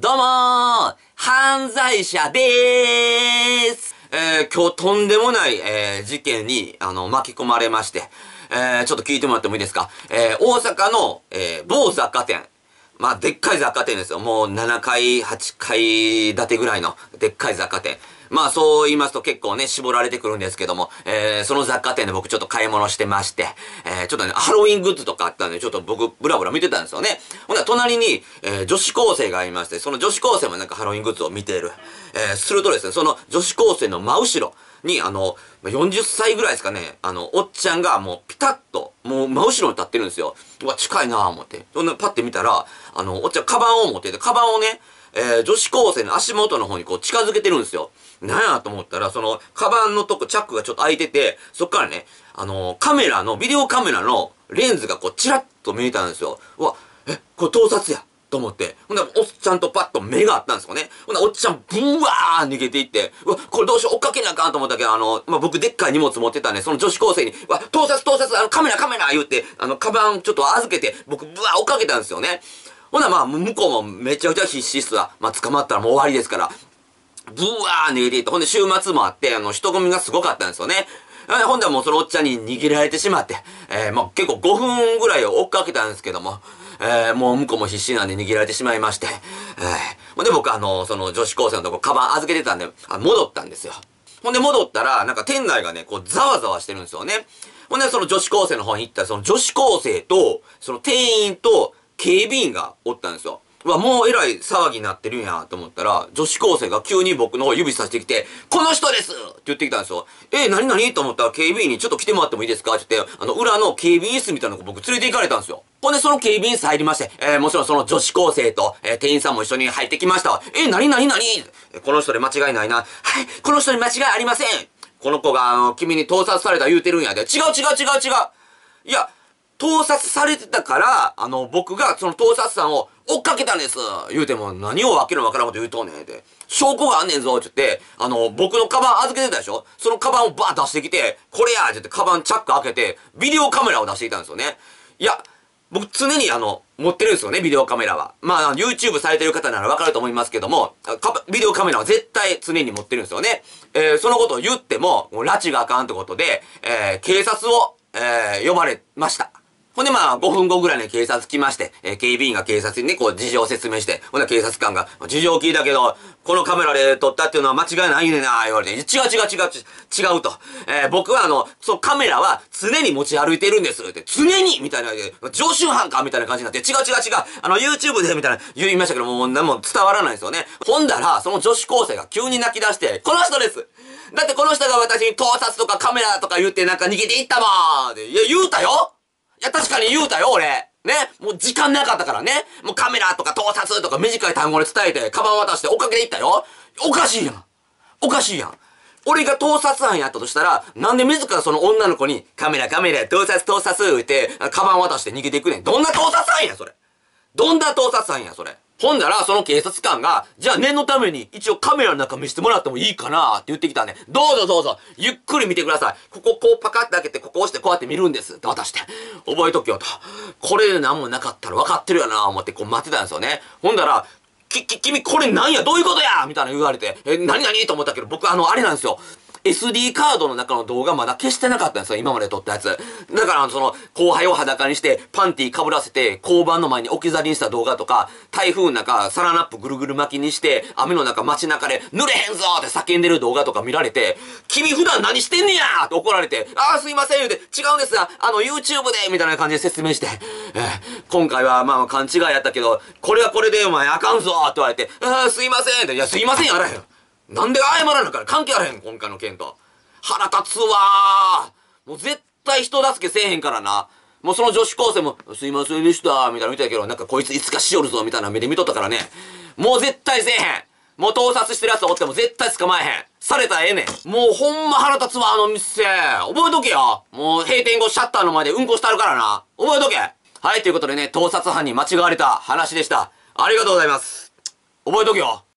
どうもー、犯罪者でーす。今日とんでもない、事件に、巻き込まれまして、ちょっと聞いてもらってもいいですか。大阪の、某雑貨店。まあ、でっかい雑貨店ですよ。もう7階、8階建てぐらいのでっかい雑貨店。まあ、そう言いますと結構ね、絞られてくるんですけども、その雑貨店で僕ちょっと買い物してまして、ちょっとね、ハロウィングッズとかあったんで、ちょっと僕、ブラブラ見てたんですよね。ほんなら隣に、女子高生がいまして、その女子高生もなんかハロウィングッズを見ている。するとですね、その女子高生の真後ろに、40歳ぐらいですかね、おっちゃんがもうピタッと、もう真後ろに立ってるんですよ。うわ、近いなぁ思って。そんなパッて見たら、おっちゃんカバンを持ってて、カバンをね、女子高生の足元の方にこう近づけてるんですよ。なんやと思ったら、その、カバンのとこ、チャックがちょっと開いてて、そっからね、ビデオカメラのレンズがこう、チラッと見えたんですよ。うわ、これ盗撮やと思って。ほんで、おっちゃんとパッと目があったんですよね。ほんで、おっちゃん、ブワー逃げていって、うわ、これどうしよう、追っかけなあかんと思ったけど、僕でっかい荷物持ってたんで、その女子高生に、うわ、盗撮、カメラ言って、カバンちょっと預けて、僕、ブワー追っかけたんですよね。ほな、向こうもめちゃくちゃ必死っすわ。捕まったらもう終わりですから。ブワー逃げていって、ほんで週末もあって、人混みがすごかったんですよね。ほんでもうそのおっちゃんに逃げられてしまって、結構5分ぐらいを追っかけたんですけども、もう向こうも必死なんで逃げられてしまいまして、ほんで僕その女子高生のとこカバン預けてたんで、戻ったんですよ。ほんで戻ったら、なんか店内がね、こうざわざわしてるんですよね。ほんでその女子高生の方に行ったら、その女子高生と、その店員と警備員がおったんですよ。うわ、もうえらい騒ぎになってるんやと思ったら、女子高生が急に僕の方指さしてきて、この人ですって言ってきたんですよ。何と思ったら警備員にちょっと来てもらってもいいですかって言って、裏の警備員室みたいなのを僕連れて行かれたんですよ。ほんでその警備員室入りまして、もちろんその女子高生と、店員さんも一緒に入ってきましたわ。何この人で間違いないな。はい、この人に間違いありません。この子が、君に盗撮された言うてるんやで。違う。いや、盗撮されてたから、僕がその盗撮さんを追っかけたんです。言うても、何をわけのわからんこと言うとんねんって。証拠があんねんぞ、って言って、僕のカバン預けてたでしょ。そのカバンをバーッ出してきて、これやって言ってカバンチャック開けて、ビデオカメラを出していたんですよね。いや、僕常に持ってるんですよね、ビデオカメラは。まあ、YouTube されてる方ならわかると思いますけども、ビデオカメラは絶対常に持ってるんですよね。そのことを言っても、もう拉致があかんってことで、警察を、呼ばれました。ほんで5分後ぐらいに警察来まして、警備員が警察にね、こう事情を説明して、ほんで警察官が、事情を聞いたけど、このカメラで撮ったっていうのは間違いないねんな、言われて、違うと。僕はそのカメラは常に持ち歩いてるんです、って、常にみたいな、常習犯かみたいな感じになって、違う。YouTube でみたいな言いましたけど、もう何も伝わらないんですよね。ほんだら、その女子高生が急に泣き出して、この人ですだってこの人が私に盗撮とかカメラとか言ってなんか逃げていったもんって、いや、言うたよいや、確かに言うたよ、俺。ね。もう時間なかったからね。もうカメラとか盗撮とか短い単語で伝えて、カバン渡して追っかけていったよ。おかしいやん。俺が盗撮犯やったとしたら、なんで自らその女の子に、カメラ、盗撮言って、カバン渡して逃げていくねん。どんな盗撮犯や、それ。ほんだら、その警察官が、じゃあ念のために、一応カメラの中見せてもらってもいいかなって言ってきたんで、どうぞ、ゆっくり見てください。ここパカッて開けて、ここ押してこうやって見るんです。って渡して。覚えとけよと。これで何もなかったら分かってるよな思ってこう待ってたんですよね。ほんだら、君これなんやどういうことやみたいな言われて、何と思ったけど、僕あれなんですよ。SD カードの中の動画まだ消してなかったんですよ、今まで撮ったやつ。だから後輩を裸にして、パンティ被らせて、交番の前に置き去りにした動画とか、台風の中、サランラップぐるぐる巻きにして、雨の中街中で、濡れへんぞって叫んでる動画とか見られて、君普段何してんねやって怒られて、すいません言うて、違うんですYouTube でみたいな感じで説明して、今回は勘違いやったけど、これはこれでお前あかんぞって言われて、すいませんって、いやすいませんやあらへん。なんで謝らなから関係あらへん今回の件と。腹立つわー。もう絶対人助けせえへんからな。もうその女子高生も、すいませんでした、みたいな見たけど、なんかこいついつかしよるぞ、みたいな目で見とったからね。もう絶対せえへん。もう盗撮してる奴おっても絶対捕まえへん。されたらええねん。もうほんま腹立つわ、店。覚えとけよ。もう閉店後シャッターの前でうんこしてあるからな。覚えとけ。はい、ということでね、盗撮犯に間違われた話でした。ありがとうございます。覚えとけよ。